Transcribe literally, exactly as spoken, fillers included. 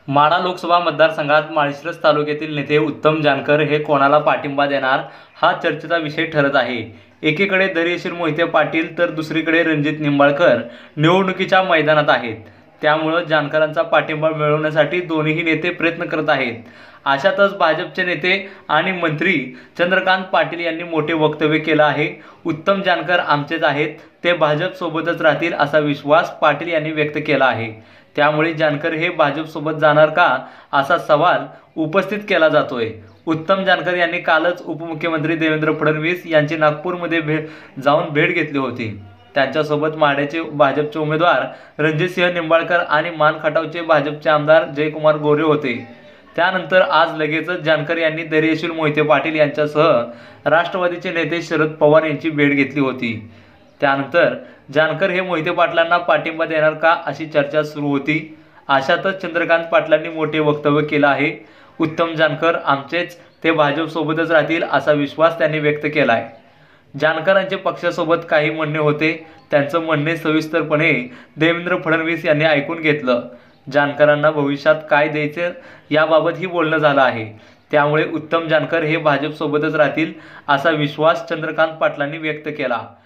माढा लोकसभा मतदारसंघात माळशिरस तालुक्यातील नेते उत्तम जानकर हे कोणाला पाठिंबा देणार हा चर्चेचा विषय ठरत आहे। एकीकडे धैर्यशील मोहिते पाटील तर दुसरीकडे रणजित निंबाळकर निवडणुकीच्या मैदानात आहेत। त्यामुळे जानकरांचा पाठिंबा मिळवण्यासाठी दोन्ही नेते प्रयत्न करत आहेत। अशातच भाजपचे नेते आणि मंत्री चंद्रकांत पाटील यांनी मोठे वक्तव्य केले आहे। उत्तम जानकर आमचेच आहेत, ते भाजप सोबतच राहतील असा विश्वास पाटील यांनी व्यक्त केला आहे। त्यामुळे जानकर हे भाजप सोबत जाणार का असा सवाल उपस्थित केला जातोय। उत्तम जानकर यांनी कालच उपमुख्यमंत्री देवेंद्र फडणवीस यांची नागपूरमध्ये भेट जाऊन भेट घेतली होती। त्यांच्यासोबत माढ्याचे भाजपचे उमेदवार रणजितसिंह निंबाळकर आणि मान खटावचे भाजपचे आमदार जयकुमार गोरे होते। त्यानंतर आज लगेचच जानकर यांनी धैर्यशील मोहिते पाटील यांच्यासह राष्ट्रवादीचे नेते शरद पवार यांची भेट घेतली होती। त्यानंतर जानकर हे मोहिते पाटलांना पाठिंबा देणार का अशी चर्चा सुरू होती। अशातच चंद्रकांत पाटलांनी मोठे वक्तव्य केले आहे। उत्तम जानकर आमचेच, ते भाजप सोबतच राहतील असा विश्वास त्यांनी व्यक्त केला आहे। जानकरांचे पक्षासोबत काही म्हणणे होते, त्यांचं म्हणणे सविस्तरपणे देवेंद्र फडणवीस यांनी ऐकून घेतलं। जानकरांना भविष्यात काय द्यायचे याबाबतही बोलणं झालं आहे। त्यामुळे उत्तम जानकर हे भाजप सोबतच राहतील असा विश्वास चंद्रकांत पाटलांनी व्यक्त केला।